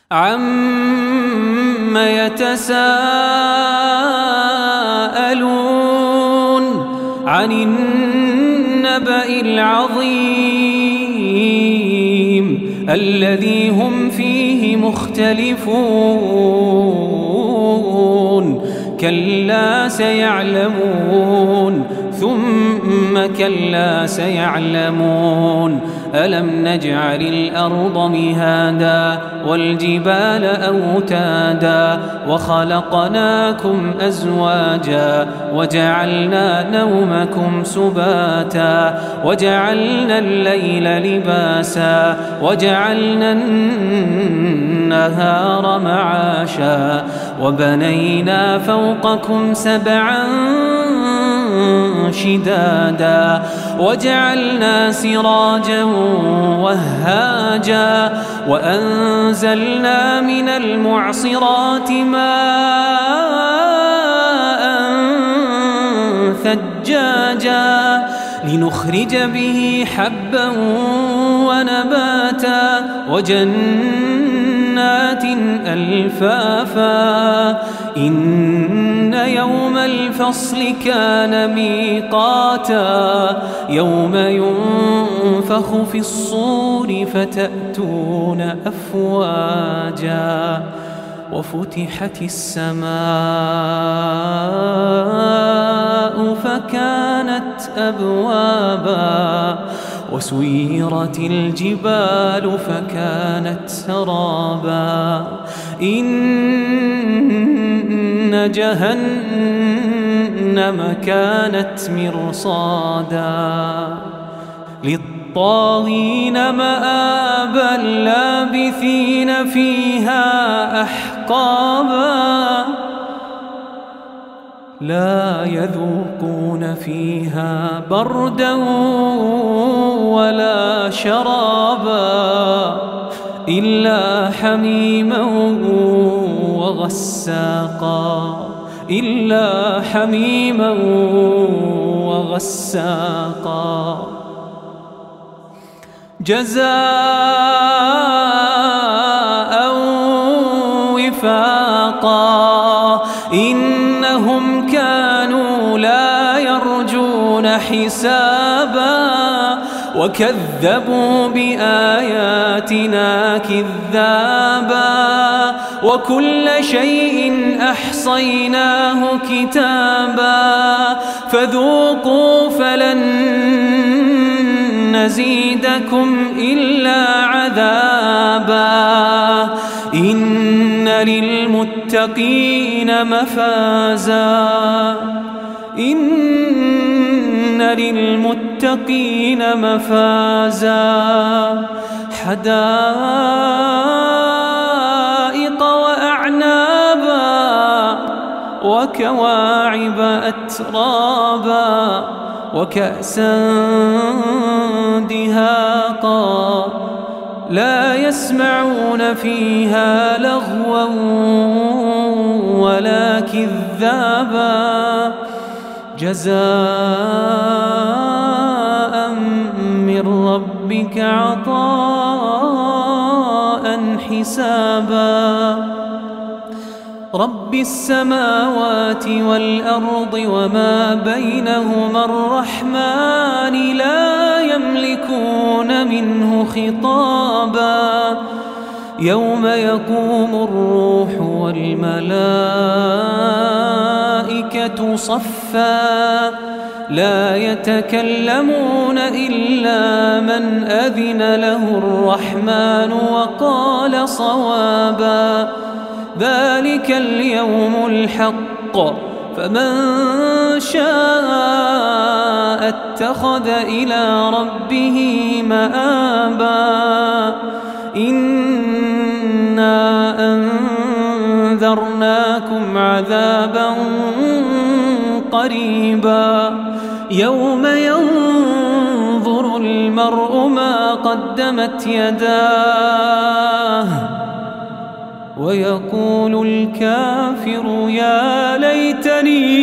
عَمَّ يَتَسَاءَلُونَ عَنِ النَّبَإِ الْعَظِيمِ الَّذِي هُمْ فِيهِ مُخْتَلِفُونَ كَلَّا سَيَعْلَمُونَ ثُمَّ كَلَّا سَيَعْلَمُونَ أَلَمْ نَجْعَلِ الْأَرْضَ مِهَادًا وَالْجِبَالَ أَوْتَادًا وَخَلَقْنَاكُمْ أَزْوَاجًا وَجَعَلْنَا نَوْمَكُمْ سُبَاتًا وَجَعَلْنَا اللَّيْلَ لِبَاسًا وَجَعَلْنَا النَّهَارَ مَعَاشًا وَبَنَيْنَا فَوْقَكُمْ سَبْعًا شِدَادًا وَجَعَلْنَا سِرَاجًا وَهَّاجًا وَأَنزَلْنَا مِنَ الْمُعْصِرَاتِ مَاءً ثَجَّاجًا لِنُخْرِجَ بِهِ حَبًّا وَنَبَاتًا وَجَنَّاتٍ أَلْفَافًا إِنَّ يَوْمَ الْفَصْلِ كَانَ مِيقَاتًا يَوْمَ يُنفَخُ فِي الصُّورِ فَتَأْتُونَ أَفْوَاجًا وَفُتِحَتِ السَّمَاءُ فَكَانَتْ أَبْوَابًا وَسُيِّرَتِ الْجِبَالُ فَكَانَتْ سَرَابًا إِنَّ جَهَنَّمَ كَانَتْ مِرْصَادًا لِلطَّاغِينَ مَآبًا لَابِثِينَ فِيهَا أَحْقَابًا لَا يَذُوقُونَ فِيهَا بَرْدًا وَلَا شَرَابًا إِلَّا حَمِيمًا وَغَسَّاقًا جَزَاءً وِفَاقًا إِنَّهُمْ كَانُوا لَا يَرْجُونَ حِسَابًا وَكَذَّبُوا بِآيَاتِنَا كِذَّابًا وَكُلَّ شَيْءٍ أَحْصَيْنَاهُ كِتَابًا فَذُوقُوا فَلَن نَّزِيدَكُمْ إِلَّا عَذَابًا إِنَّ لِلْمُتَّقِينَ مَفَازًا حَدَائِقَ وَأَعْنَابًا وَكَوَاعِبَ أَتْرَابًا وَكَأْسًا دِهَاقًا لَا يَسْمَعُونَ فِيهَا لَغْوًا وَلَا كِذَّابًا جَزَاءً مِّن رَّبِّكَ عَطَاءً حِسَابًا رَبِّ السَّمَاوَاتِ وَالْأَرْضِ وَمَا بَيْنَهُمَا الرَّحْمَنِ لَا يَمْلِكُونَ مِنْهُ خِطَابًا يَوْمَ يَقُومُ الرُّوحُ وَالْمَلَائِكَةُ صَفًّا لَا يَتَكَلَّمُونَ إِلَّا مَنْ أَذِنَ لَهُ الرَّحْمَنُ وَقَالَ صَوَابًا ذَلِكَ الْيَوْمُ الْحَقُّ فَمَنْ شَاءَ اتَّخَذَ إِلَى رَبِّهِ مَآبًا إِنَّا أَنذَرْنَاكُمْ عَذَابًا قَرِيبًا يَوْمَ يَنظُرُ الْمَرْءُ مَا قَدَّمَتْ يَدَاهُ ويقول الكافر يا ليتني